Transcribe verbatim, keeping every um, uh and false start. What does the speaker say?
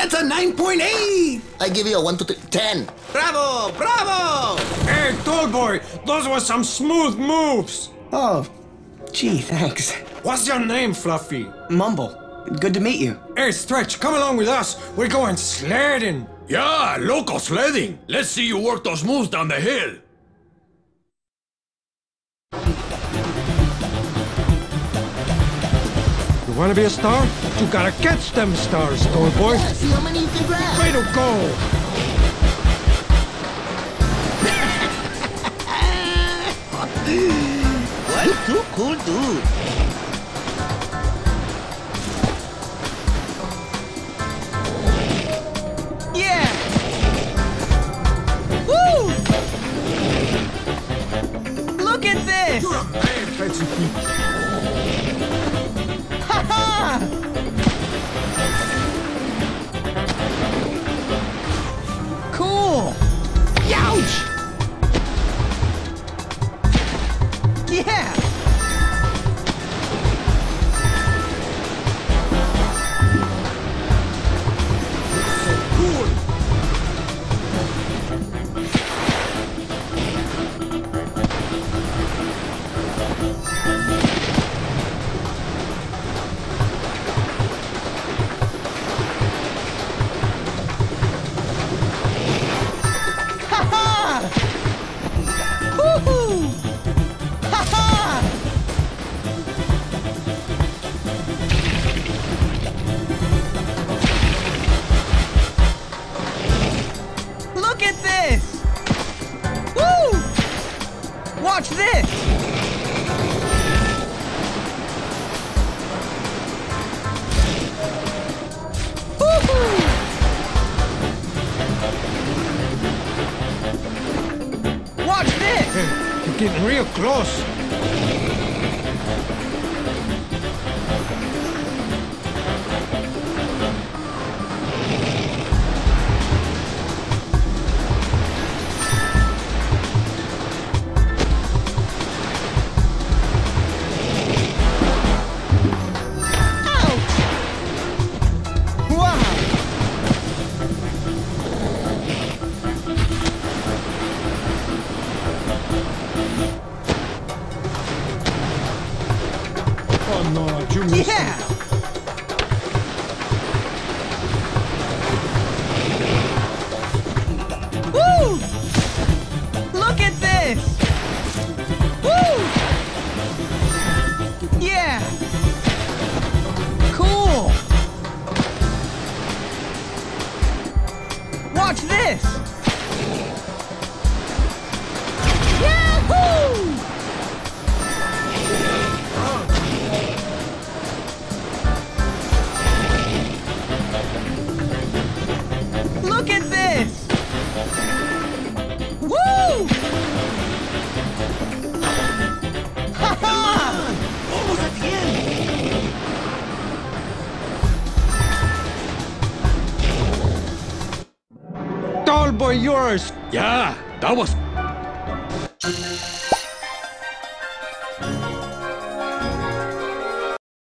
That's a nine point eight! I give you a one, two, three, ten. Bravo! Bravo! Hey, tall boy, those were some smooth moves. Oh, gee, thanks. What's your name, Fluffy? Mumble. Good to meet you. Hey, Stretch, come along with us. We're going sledding. Yeah, loco sledding. Let's see you work those moves down the hill. You wanna be a star? You gotta catch them stars, tall boy. Yeah, see how many you can grab. Way to go. What too cool dude? Yeah! Woo! Look at this! You're a man, Fancy Pete. Ha ha! Cool! Youch! Yeah! Watch this! Woohoo! Watch this! You're getting real close. Oh no, you missed Yeah! it. Woo! Look at this! Woo! Yeah! Cool! Watch this! Yahoo! Look at this! Woo! Ha ha! Almost at the end. Tall boy, yours. Yeah, that was